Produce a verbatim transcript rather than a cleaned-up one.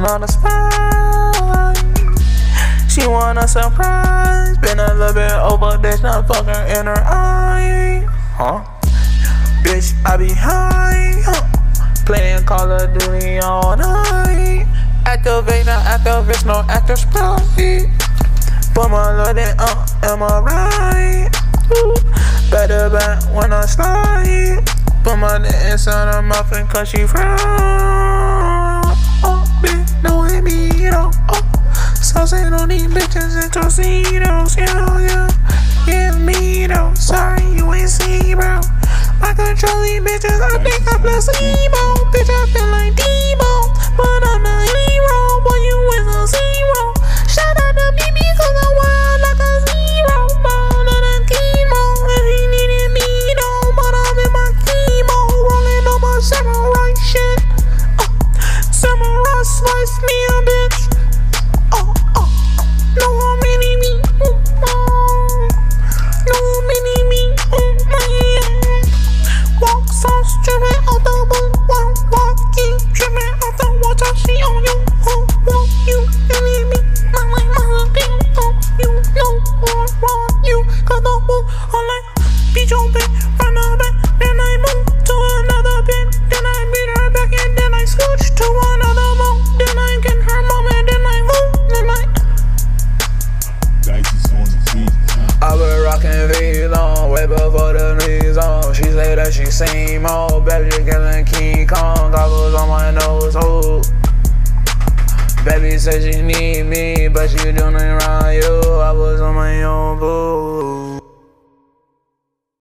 on the spot. She want a surprise. Been a little bit over this, not fucking in her eye. Huh? Bitch, I be high. Huh? Playing Call of Duty all night. Activate, not activist, no actor sprite. Put my loaded up, am I right? Ooh. Better back when I slide. Put my dick inside her muffin cause she fried. Oh, bitch, no it me, you know. Oh, saucing on these bitches and torcidos, yeah, yeah. Yeah, me though, sorry you ain't see, bro. I control these bitches, I think I'm placebo. Bitch, I feel like Debo, but I'm the hero. Boy, you is a zero. Shout out to B B cause I'm wild like a zero. Ball of the chemo, and he needed me though. But I'm in my chemo, rolling on my samurai shit. Uh, samurai slice me a bitch. Oh, oh, oh. No mini me, oh, oh. No mini me, oh, my. Walk so stripping out the boat, walk, walk, you dripping out the water, she on you, oh, walk, you, you need me, my, my, my, thing, oh, you know, or wrong, you got the whole, all like, beat your bit, run her back, then I move to another bit, then I beat her back, and then I switch to another move, then I get her mom, and then I move, then I, I been rockin' V's on, way before the knees on. She say that she seen more, baby killing King Kong, goggles on my nose, oh. Baby said she need me, but she doing it around you, I was on my own, boo.